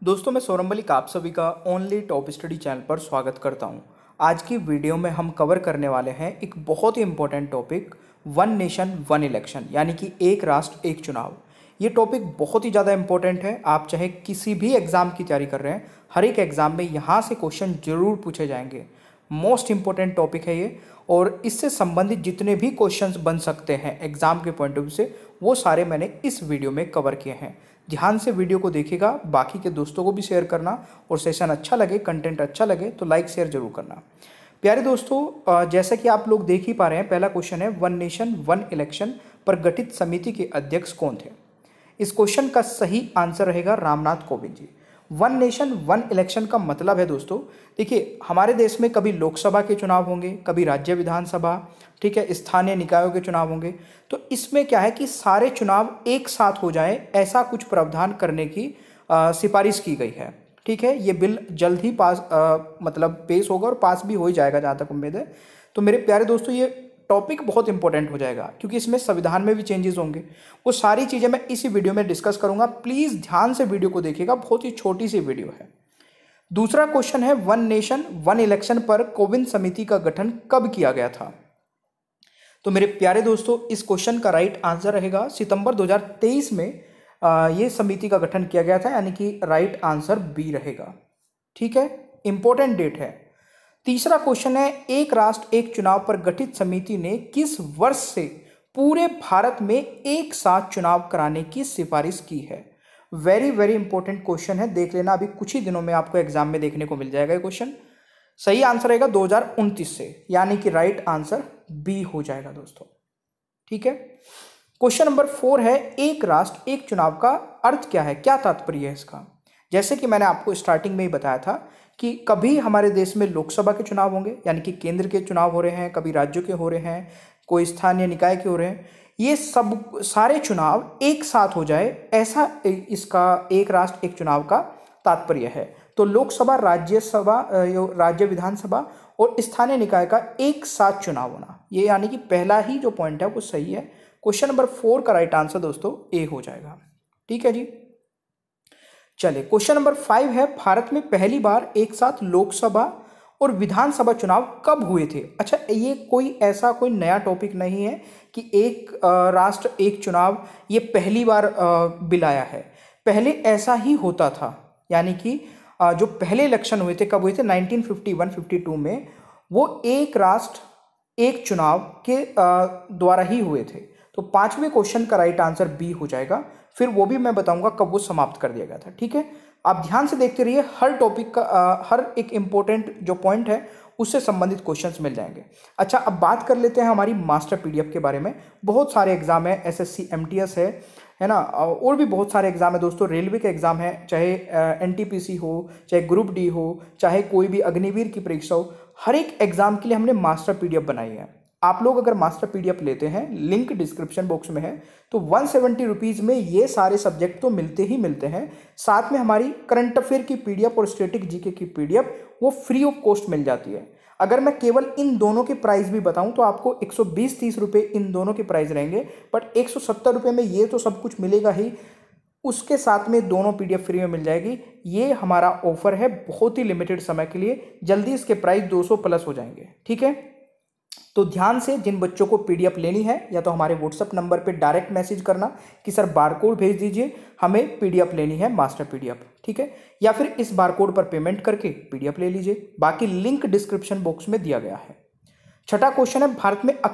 दोस्तों मैं सौरभ मलिक आप सभी का ओनली टॉप स्टडी चैनल पर स्वागत करता हूं। आज की वीडियो में हम कवर करने वाले हैं एक बहुत ही important topic, one nation one election, यानी कि एक राष्ट्र एक चुनाव। ये टॉपिक बहुत ही ज़्यादा इंपॉर्टेंट है। आप चाहे किसी भी एग्ज़ाम की तैयारी कर रहे हैं, हर एक एग्ज़ाम में यहाँ से क्वेश्चन जरूर पूछे जाएंगे। मोस्ट इंपॉर्टेंट टॉपिक है ये, और इससे संबंधित जितने भी क्वेश्चंस बन सकते हैं एग्जाम के पॉइंट ऑफ व्यू से, वो सारे मैंने इस वीडियो में कवर किए हैं। ध्यान से वीडियो को देखिएगा, बाकी के दोस्तों को भी शेयर करना, और सेशन अच्छा लगे, कंटेंट अच्छा लगे तो लाइक शेयर जरूर करना। प्यारे दोस्तों, जैसा कि आप लोग देख ही पा रहे हैं, पहला क्वेश्चन है वन नेशन वन इलेक्शन पर गठित समिति के अध्यक्ष कौन थे। इस क्वेश्चन का सही आंसर रहेगा Ramnath Kovind ji. One nation one election का मतलब है दोस्तों, देखिए हमारे देश में कभी लोकसभा के चुनाव होंगे, कभी राज्य विधानसभा, ठीक है, स्थानीय निकायों के चुनाव होंगे। तो इसमें क्या है कि सारे चुनाव एक साथ हो जाए, ऐसा कुछ प्रावधान करने की सिफारिश की गई है। ठीक है, ये बिल जल्द ही मतलब पेश होगा और पास भी हो ही जाएगा जहाँ तक उम्मीद है। तो मेरे प्यारे दोस्तों, ये टॉपिक बहुत इंपॉर्टेंट हो जाएगा क्योंकि इसमें संविधान में भी चेंजेस होंगे। वो सारी चीज़ें मैं इसी वीडियो में डिस्कस करूंगा। प्लीज़ ध्यान से वीडियो को देखिएगा, बहुत ही छोटी सी वीडियो है। दूसरा क्वेश्चन है वन नेशन वन इलेक्शन पर कोविंद समिति का गठन कब किया गया था। तो मेरे प्यारे दोस्तों, इस क्वेश्चन का राइट आंसर रहेगा सितंबर 2023 में ये समिति का गठन किया गया था, यानी कि राइट आंसर बी रहेगा। ठीक है, इंपॉर्टेंट डेट है। तीसरा क्वेश्चन है एक राष्ट्र एक चुनाव पर गठित समिति ने किस वर्ष से पूरे भारत में एक साथ चुनाव कराने की सिफारिश की है। वेरी वेरी इंपॉर्टेंट क्वेश्चन है, देख लेना, अभी कुछ ही दिनों में आपको एग्जाम में देखने को मिल जाएगा ये क्वेश्चन। सही आंसर रहेगा 2029 से, यानी कि राइट आंसर बी हो जाएगा दोस्तों। ठीक है, क्वेश्चन नंबर 4 है एक राष्ट्र एक चुनाव का अर्थ क्या है, क्या तात्पर्य है इसका। जैसे कि मैंने आपको स्टार्टिंग में ही बताया था कि कभी हमारे देश में लोकसभा के चुनाव होंगे, यानी कि केंद्र के चुनाव हो रहे हैं, कभी राज्यों के हो रहे हैं, कोई स्थानीय निकाय के हो रहे हैं। ये सब सारे चुनाव एक साथ हो जाए, ऐसा इसका एक राष्ट्र एक चुनाव का तात्पर्य है। तो लोकसभा, राज्यसभा, राज्य विधानसभा और स्थानीय निकाय का एक साथ चुनाव होना, ये यानी कि पहला ही जो पॉइंट है वो सही है। क्वेश्चन नंबर 4 का राइट आंसर दोस्तों ए हो जाएगा। ठीक है जी, चलिए क्वेश्चन नंबर 5 है भारत में पहली बार एक साथ लोकसभा और विधानसभा चुनाव कब हुए थे। अच्छा, ये कोई नया टॉपिक नहीं है कि एक राष्ट्र एक चुनाव ये पहली बार बिल आया है। पहले ऐसा ही होता था, यानी कि जो पहले इलेक्शन हुए थे कब हुए थे, 1951-52 में, वो एक राष्ट्र एक चुनाव के द्वारा ही हुए थे। तो 5वें क्वेश्चन का राइट आंसर बी हो जाएगा। फिर वो भी मैं बताऊंगा कब वो समाप्त कर दिया गया था। ठीक है, आप ध्यान से देखते रहिए, हर टॉपिक का हर एक इंपॉर्टेंट जो पॉइंट है उससे संबंधित क्वेश्चंस मिल जाएंगे। अच्छा, अब बात कर लेते हैं हमारी मास्टर पीडीएफ के बारे में। बहुत सारे एग्जाम है, एसएससी एमटीएस है ना, और भी बहुत सारे एग्जाम है दोस्तों। रेलवे के एग्जाम है, चाहे एनटीपीसी हो, चाहे ग्रुप डी हो, चाहे कोई भी अग्निवीर की परीक्षा हो, हर एक एग्जाम के लिए हमने मास्टर पीडीएफ बनाई है। आप लोग अगर मास्टर पीडीएफ लेते हैं, लिंक डिस्क्रिप्शन बॉक्स में है, तो 170 रुपीज़ में ये सारे सब्जेक्ट तो मिलते ही मिलते हैं। साथ में हमारी करंट अफेयर की पीडीएफ और स्टैटिक जीके की पीडीएफ वो फ्री ऑफ कॉस्ट मिल जाती है। अगर मैं केवल इन दोनों के प्राइस भी बताऊं तो आपको 120-30 रुपये इन दोनों के प्राइस रहेंगे, बट 170 रुपये में ये तो सब कुछ मिलेगा ही, उसके साथ में दोनों पीडीएफ फ्री में मिल जाएगी। ये हमारा ऑफर है बहुत ही लिमिटेड समय के लिए, जल्दी इसके प्राइस 200 प्लस हो जाएंगे। ठीक है, तो ध्यान से जिन बच्चों को पीडीएफ लेनी है, या तो हमारे व्हाट्सएप नंबर पे डायरेक्ट मैसेज करना कि सर बारकोड भेज दीजिए, हमें पीडीएफ लेनी है मास्टर पीडीएफ। ठीक है, या फिर इस बारकोड पर पेमेंट करके पीडीएफ ले लीजिए, बाकी लिंक डिस्क्रिप्शन बॉक्स में दिया गया है। छठा क्वेश्चन है भारत में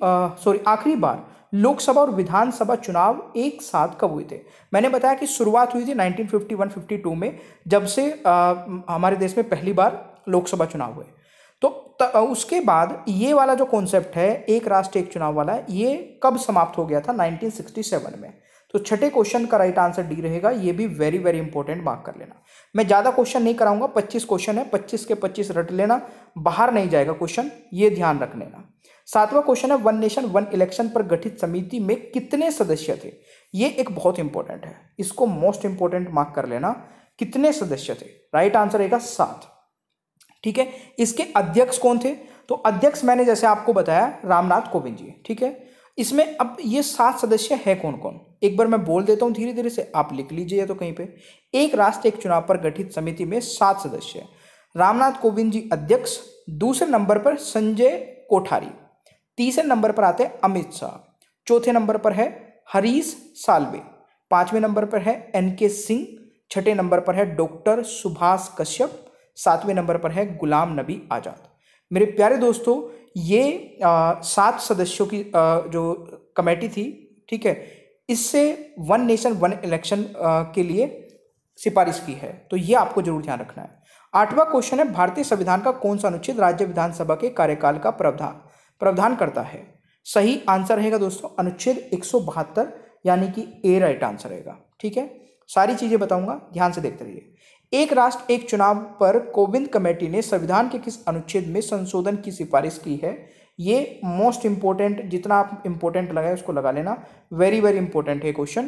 आखिरी बार लोकसभा और विधानसभा चुनाव एक साथ कब हुए थे। मैंने बताया कि शुरुआत हुई थी 1951-52 में, जब से हमारे देश में पहली बार लोकसभा चुनाव हुए। तो उसके बाद ये वाला जो कॉन्सेप्ट है एक राष्ट्र एक चुनाव वाला, ये कब समाप्त हो गया था, 1967 में। तो छठे क्वेश्चन का राइट आंसर डी रहेगा। ये भी वेरी वेरी इंपॉर्टेंट, मार्क कर लेना। मैं ज़्यादा क्वेश्चन नहीं कराऊंगा, 25 क्वेश्चन है, 25 के 25 रट लेना, बाहर नहीं जाएगा क्वेश्चन, ये ध्यान रख लेना। 7वां क्वेश्चन है वन नेशन वन इलेक्शन पर गठित समिति में कितने सदस्य थे। ये एक बहुत इंपॉर्टेंट है, इसको मोस्ट इंपॉर्टेंट मार्क कर लेना। कितने सदस्य थे, राइट आंसर रहेगा 7। ठीक है, इसके अध्यक्ष कौन थे, तो अध्यक्ष मैंने जैसे आपको बताया रामनाथ कोविंद जी। ठीक है, इसमें अब ये 7 सदस्य है कौन कौन, एक बार मैं बोल देता हूं धीरे धीरे से, आप लिख लीजिए तो कहीं पे। एक राष्ट्र एक चुनाव पर गठित समिति में 7 सदस्य, रामनाथ कोविंद जी अध्यक्ष, दूसरे नंबर पर संजय कोठारी, तीसरे नंबर पर आते हैं अमित शाह, चौथे नंबर पर है हरीश साल्वे, पांचवें नंबर पर है एनके सिंह, छठे नंबर पर है डॉक्टर सुभाष कश्यप, सातवें नंबर पर है गुलाम नबी आजाद। मेरे प्यारे दोस्तों, ये 7 सदस्यों की जो कमेटी थी, ठीक है, इससे वन नेशन वन इलेक्शन के लिए सिफारिश की है, तो ये आपको जरूर ध्यान रखना है। 8वां क्वेश्चन है, भारतीय संविधान का कौन सा अनुच्छेद राज्य विधानसभा के कार्यकाल का प्रावधान करता है? सही आंसर रहेगा दोस्तों अनुच्छेद 172, यानी कि ए राइट आंसर रहेगा। ठीक है, सारी चीजें बताऊंगा, ध्यान से देखते रहिए। एक राष्ट्र एक चुनाव पर कोविंद कमेटी ने संविधान के किस अनुच्छेद में संशोधन की सिफारिश की है? ये मोस्ट इंपोर्टेंट, जितना आप इंपोर्टेंट लगाए उसको लगा लेना, वेरी वेरी इंपोर्टेंट है क्वेश्चन।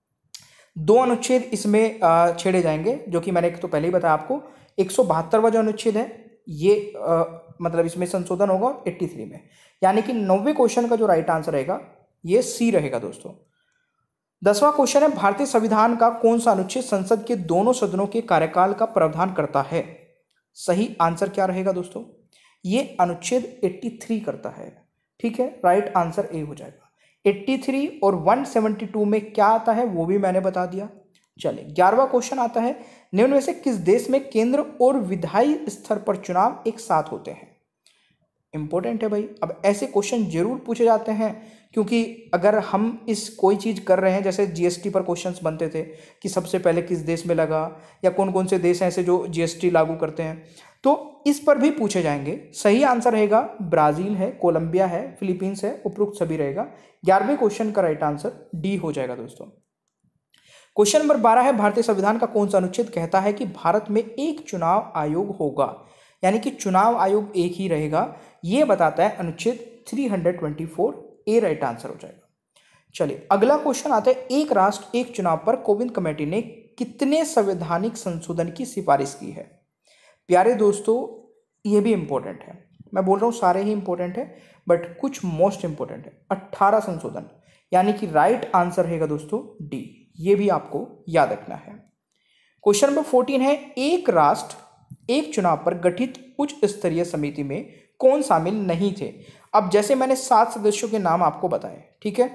2 अनुच्छेद इसमें छेड़े जाएंगे, जो कि मैंने एक तो पहले ही बताया आपको। 172वां जो अनुच्छेद है ये मतलब इसमें संशोधन होगा 83 में, यानी कि 90वें क्वेश्चन का जो राइट आंसर रहेगा ये सी रहेगा दोस्तों। 10वां क्वेश्चन है, भारतीय संविधान का कौन सा अनुच्छेद संसद के दोनों सदनों के कार्यकाल का प्रावधान करता है? सही आंसर क्या रहेगा दोस्तों? ये अनुच्छेद 83 करता है। ठीक है, राइट आंसर ए हो जाएगा। 83 और 172 में क्या आता है वो भी मैंने बता दिया। चलिए 11वां क्वेश्चन आता है, निम्न में से किस देश में केंद्र और विधायी स्तर पर चुनाव एक साथ होते हैं? इंपॉर्टेंट है भाई। अब ऐसे क्वेश्चन जरूर पूछे जाते हैं, क्योंकि अगर हम इस कोई चीज़ कर रहे हैं, जैसे जीएसटी पर क्वेश्चंस बनते थे कि सबसे पहले किस देश में लगा, या कौन कौन से देश हैं ऐसे जो जीएसटी लागू करते हैं, तो इस पर भी पूछे जाएंगे। सही आंसर रहेगा ब्राजील है, कोलंबिया है, फिलीपींस है, उपरोक्त सभी रहेगा। 11वें क्वेश्चन का राइट आंसर डी हो जाएगा दोस्तों। क्वेश्चन नंबर 12 है, भारतीय संविधान का कौन सा अनुच्छेद कहता है कि भारत में एक चुनाव आयोग होगा, यानी कि चुनाव आयोग एक ही रहेगा? यह बताता है अनुच्छेद 324, ए राइट आंसर हो जाएगा। चलिए अगला क्वेश्चन आता है, एक राष्ट्र एक चुनाव पर कोविंद कमेटी ने कितने संवैधानिक संशोधन की सिफारिश की है? प्यारे दोस्तों ये भी इंपॉर्टेंट है, मैं बोल रहा हूं सारे ही इंपॉर्टेंट है, बट कुछ मोस्ट इंपॉर्टेंट है। 18 संशोधन, यानी कि राइट आंसर रहेगा दोस्तों डी, ये भी आपको याद रखना है। क्वेश्चन नंबर 14 है, एक राष्ट्र एक चुनाव पर गठित उच्च स्तरीय समिति में कौन शामिल नहीं थे? अब जैसे मैंने 7 सदस्यों के नाम आपको बताए, ठीक है,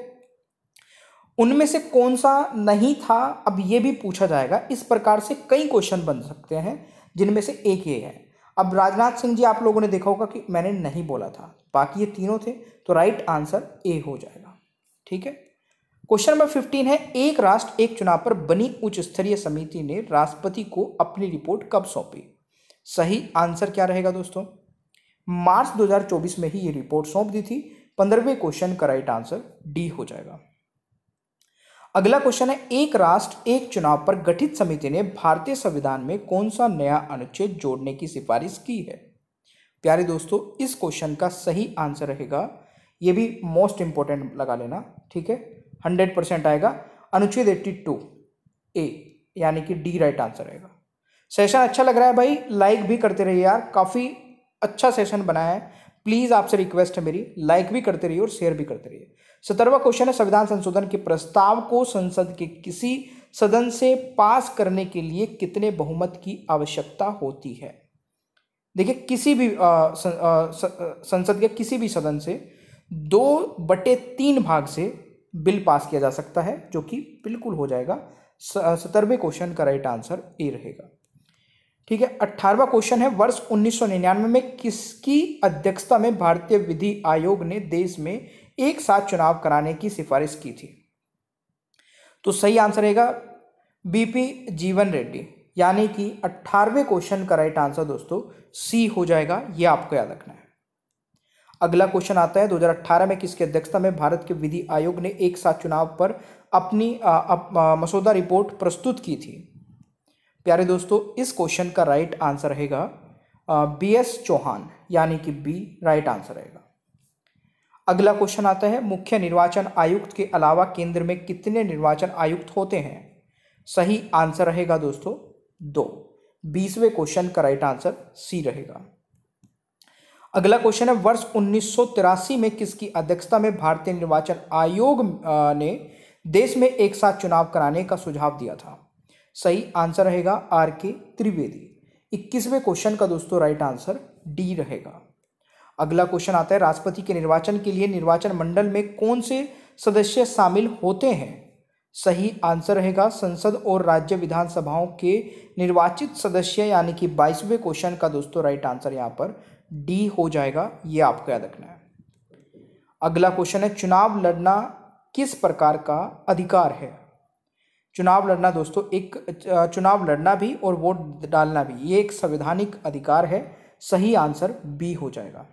उनमें से कौन सा नहीं था, अब ये भी पूछा जाएगा। इस प्रकार से कई क्वेश्चन बन सकते हैं, जिनमें से एक ये है। अब राजनाथ सिंह जी आप लोगों ने देखा होगा कि मैंने नहीं बोला था, बाकी ये तीनों थे, तो राइट आंसर ए हो जाएगा। ठीक है, क्वेश्चन नंबर 15 है, एक राष्ट्र एक चुनाव पर बनी उच्च स्तरीय समिति ने राष्ट्रपति को अपनी रिपोर्ट कब सौंपी? सही आंसर क्या रहेगा दोस्तों? मार्च 2024 में ही ये रिपोर्ट सौंप दी थी। 15वें क्वेश्चन का राइट आंसर डी हो जाएगा। अगला क्वेश्चन है, एक राष्ट्र एक चुनाव पर गठित समिति ने भारतीय संविधान में कौन सा नया अनुच्छेद जोड़ने की सिफारिश की है? प्यारे दोस्तों इस क्वेश्चन का सही आंसर रहेगा, ये भी मोस्ट इंपॉर्टेंट लगा लेना, ठीक है, 100% आएगा, अनुच्छेद 82 ए, यानी कि डी राइट आंसर रहेगा। सेशन अच्छा लग रहा है भाई, लाइक भी करते रहिए यार, काफी अच्छा सेशन बनाया है, प्लीज आपसे रिक्वेस्ट है मेरी, लाइक भी करते रहिए और शेयर भी करते रहिए। 17वां क्वेश्चन है, संविधान संशोधन के प्रस्ताव को संसद के किसी सदन से पास करने के लिए कितने बहुमत की आवश्यकता होती है? देखिए किसी भी संसद के किसी भी सदन से 2/3 भाग से बिल पास किया जा सकता है, जो कि बिल्कुल हो जाएगा। 17वें क्वेश्चन का राइट आंसर ए रहेगा। ठीक है, 18वां क्वेश्चन है, वर्ष 1999 में किसकी अध्यक्षता में भारतीय विधि आयोग ने देश में एक साथ चुनाव कराने की सिफारिश की थी? तो सही आंसर रहेगा बीपी जीवन रेड्डी, यानी कि 18वें क्वेश्चन का राइट आंसर दोस्तों सी हो जाएगा, यह आपको याद रखना है। अगला क्वेश्चन आता है, 2018 में किसकी अध्यक्षता में भारत के विधि आयोग ने एक साथ चुनाव पर अपनी मसौदा रिपोर्ट प्रस्तुत की थी? प्यारे दोस्तों इस क्वेश्चन का राइट आंसर रहेगा बीएस चौहान, यानी कि बी राइट आंसर रहेगा। अगला क्वेश्चन आता है, मुख्य निर्वाचन आयुक्त के अलावा केंद्र में कितने निर्वाचन आयुक्त होते हैं? सही आंसर रहेगा दोस्तों 2। 20वें क्वेश्चन का राइट आंसर सी रहेगा। अगला क्वेश्चन है, वर्ष 1983 में किसकी अध्यक्षता में भारतीय निर्वाचन आयोग ने देश में एक साथ चुनाव कराने का सुझाव दिया था? सही आंसर रहेगा R.K. त्रिवेदी। 21वें क्वेश्चन का दोस्तों राइट आंसर डी रहेगा। अगला क्वेश्चन आता है, राष्ट्रपति के निर्वाचन के लिए निर्वाचन मंडल में कौन से सदस्य शामिल होते हैं? सही आंसर रहेगा संसद और राज्य विधानसभाओं के निर्वाचित सदस्य, यानी कि 22वें क्वेश्चन का दोस्तों राइट आंसर यहाँ पर डी हो जाएगा। ये आपको याद रखना है। अगला क्वेश्चन है, चुनाव लड़ना किस प्रकार का अधिकार है? चुनाव लड़ना दोस्तों चुनाव लड़ना भी और वोट डालना भी ये एक संवैधानिक अधिकार है। सही आंसर बी हो जाएगा।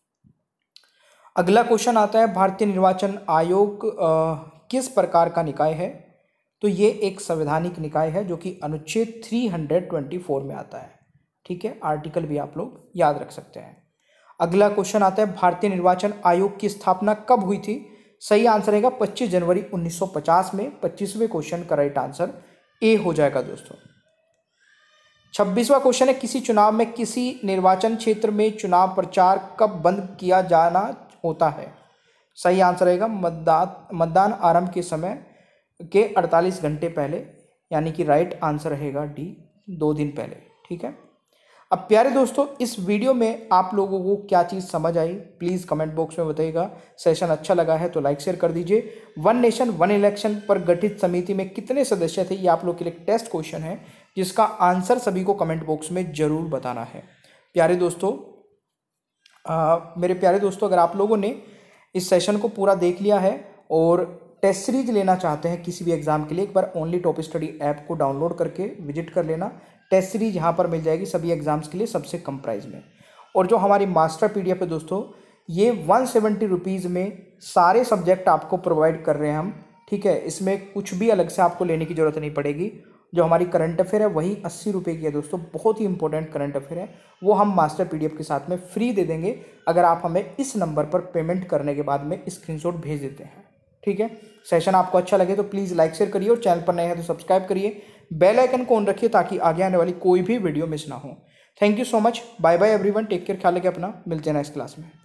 अगला क्वेश्चन आता है, भारतीय निर्वाचन आयोग किस प्रकार का निकाय है? तो ये एक संवैधानिक निकाय है जो कि अनुच्छेद 324 में आता है। ठीक है, आर्टिकल भी आप लोग याद रख सकते हैं। अगला क्वेश्चन आता है, भारतीय निर्वाचन आयोग की स्थापना कब हुई थी? सही आंसर रहेगा 25 जनवरी 1950 में। 25वें क्वेश्चन का राइट आंसर ए हो जाएगा दोस्तों। 26वां क्वेश्चन है, किसी चुनाव में किसी निर्वाचन क्षेत्र में चुनाव प्रचार कब बंद किया जाना होता है? सही आंसर रहेगा मतदान आरंभ के समय के 48 घंटे पहले, यानी कि राइट आंसर रहेगा डी, 2 दिन पहले। ठीक है, अब प्यारे दोस्तों इस वीडियो में आप लोगों को क्या चीज़ समझ आई प्लीज़ कमेंट बॉक्स में बताइएगा। सेशन अच्छा लगा है तो लाइक शेयर कर दीजिए। वन नेशन वन इलेक्शन पर गठित समिति में कितने सदस्य थे, ये आप लोग के लिए टेस्ट क्वेश्चन है जिसका आंसर सभी को कमेंट बॉक्स में जरूर बताना है। प्यारे दोस्तों मेरे प्यारे दोस्तों, अगर आप लोगों ने इस सेशन को पूरा देख लिया है और टेस्ट सीरीज लेना चाहते हैं किसी भी एग्जाम के लिए, एक बार ओनली टॉप स्टडी ऐप को डाउनलोड करके विजिट कर लेना। टेस्ट सीरीज यहाँ पर मिल जाएगी सभी एग्जाम्स के लिए सबसे कम प्राइस में। और जो हमारी मास्टर PDF है दोस्तों, ये 170 रुपीज़ में सारे सब्जेक्ट आपको प्रोवाइड कर रहे हैं हम। ठीक है, इसमें कुछ भी अलग से आपको लेने की ज़रूरत नहीं पड़ेगी। जो हमारी करंट अफेयर है वही 80 रुपये की है दोस्तों, बहुत ही इंपॉर्टेंट करंट अफेयर है, वो हम मास्टर PDF के साथ में फ्री दे देंगे अगर आप हमें इस नंबर पर पेमेंट करने के बाद में स्क्रीनशॉट भेज देते हैं। ठीक है, सेशन आपको अच्छा लगे तो प्लीज़ लाइक शेयर करिए और चैनल पर नए हैं तो सब्सक्राइब करिए, बेल आइकन को ऑन रखिए ताकि आगे आने वाली कोई भी वीडियो मिस ना हो। Thank you so much, bye bye everyone, take care, ख्याल रखिए अपना, मिलते हैं नेक्स्ट क्लास में।